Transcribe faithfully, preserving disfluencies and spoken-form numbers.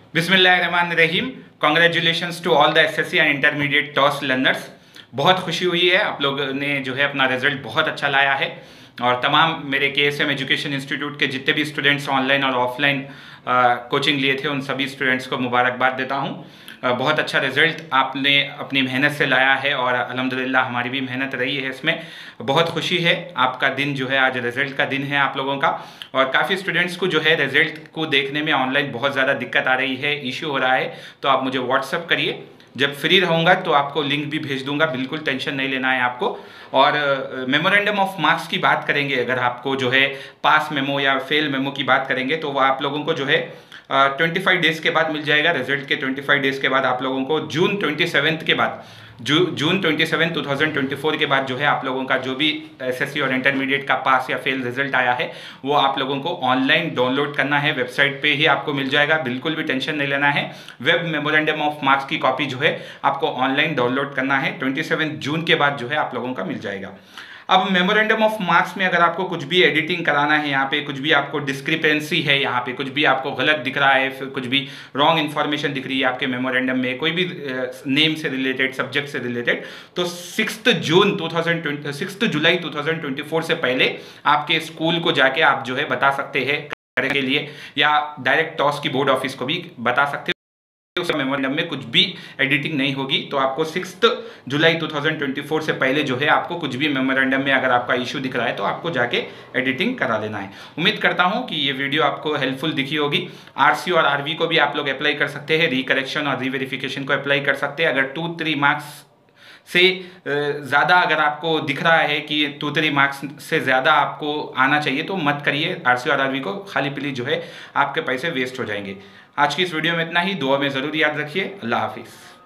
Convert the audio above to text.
बिस्मिल्लाहिर्रहमानिर्रहीम। Congratulations to all the SSC and intermediate TOSS learners. बहुत खुशी हुई है, आप लोगों ने जो है अपना रिजल्ट बहुत अच्छा लाया है और तमाम मेरे के एस एम एजुकेशन इंस्टीट्यूट के जितने भी स्टूडेंट्स ऑनलाइन और ऑफलाइन कोचिंग लिए थे उन सभी स्टूडेंट्स को मुबारकबाद देता हूँ। बहुत अच्छा रिजल्ट आपने अपनी मेहनत से लाया है और अल्हम्दुलिल्लाह हमारी भी मेहनत रही है इसमें। बहुत खुशी है, आपका दिन जो है आज रिजल्ट का दिन है आप लोगों का। और काफ़ी स्टूडेंट्स को जो है रिजल्ट को देखने में ऑनलाइन बहुत ज़्यादा दिक्कत आ रही है, इश्यू हो रहा है, तो आप मुझे व्हाट्सअप करिए। जब फ्री रहूँगा तो आपको लिंक भी भेज दूंगा, बिल्कुल टेंशन नहीं लेना है आपको। और मेमोरेंडम ऑफ मार्क्स की बात करेंगे, अगर आपको जो है पास मेमो या फेल मेमो की बात करेंगे तो वह आप लोगों को जो है ट्वेंटी फाइव डेज़ के बाद मिल जाएगा। रिजल्ट के ट्वेंटी फाइव डेज़ के बाद आप लोगों को जून ट्वेंटी सेवेंथ के बाद जू June twenty seven two thousand twenty four के बाद जो है आप लोगों का जो भी एसएससी और इंटरमीडिएट का पास या फेल रिजल्ट आया है वो आप लोगों को ऑनलाइन डाउनलोड करना है, वेबसाइट पे ही आपको मिल जाएगा, बिल्कुल भी टेंशन नहीं लेना है। वेब मेमोरेंडम ऑफ मार्क्स की कॉपी जो है आपको ऑनलाइन डाउनलोड करना है, ट्वेंटी सेवन जून के बाद जो है आप लोगों का मिल जाएगा। अब मेमोरेंडम ऑफ मार्क्स में अगर आपको कुछ भी एडिटिंग कराना है, यहाँ पे कुछ भी आपको डिस्क्रिपेंसी है, यहाँ पे कुछ भी आपको गलत दिख रहा है, फिर कुछ भी रॉन्ग इन्फॉर्मेशन दिख रही है आपके मेमोरेंडम में, कोई भी नेम से रिलेटेड, सब्जेक्ट से रिलेटेड, तो sixth June two thousand twenty sixth July two thousand twenty four से पहले आपके स्कूल को जाके आप जो है बता सकते हैं करने के लिए, या डायरेक्ट टॉस की बोर्ड ऑफिस को भी बता सकते हैं। मेमोरेंडम में कुछ भी एडिटिंग नहीं होगी, तो आपको sixth July two thousand twenty four से पहले जो है आपको कुछ भी मेमोरेंडम में अगर आपका इशू दिख रहा है तो आपको जाके एडिटिंग करा लेना है। उम्मीद करता हूं कि ये वीडियो आपको हेल्पफुल दिखी होगी। आरसी और आरवी को भी आप लोग अप्लाई कर सकते हैं, रिकरेक्शन और रीवेरिफिकेशन को अप्लाई कर सकते हैं। अगर टू थ्री मार्क्स से ज़्यादा अगर आपको दिख रहा है कि टू थ्री मार्क्स से ज़्यादा आपको आना चाहिए तो मत करिए आरसी और आरवी को, खाली पीली जो है आपके पैसे वेस्ट हो जाएंगे। आज की इस वीडियो में इतना ही, दुआ में ज़रूर याद रखिए। अल्लाह हाफिज़।